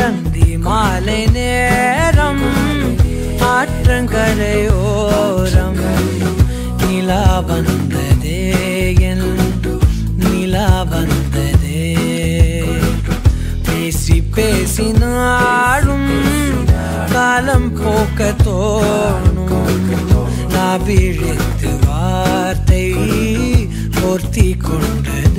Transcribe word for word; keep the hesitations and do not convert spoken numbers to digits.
அந்தி மாலை நேரம் ஆற்றங்கரையோரம் நிலா வந்ததே என் நிலா வந்ததே பேசி பேசி நாளும் காலம் போக்க தோணும் நான் விழித்து வார்த்தை போர்த்தி கொண்டது